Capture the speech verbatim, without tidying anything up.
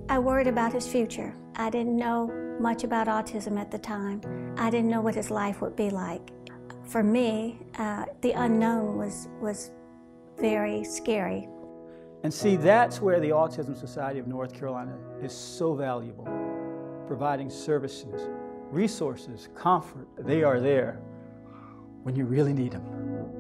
I worried about his future. I didn't know much about autism at the time. I didn't know what his life would be like. For me, uh, the unknown was, was very scary. And see, that's where the Autism Society of North Carolina is so valuable, providing services, resources, comfort. They are there when you really need them.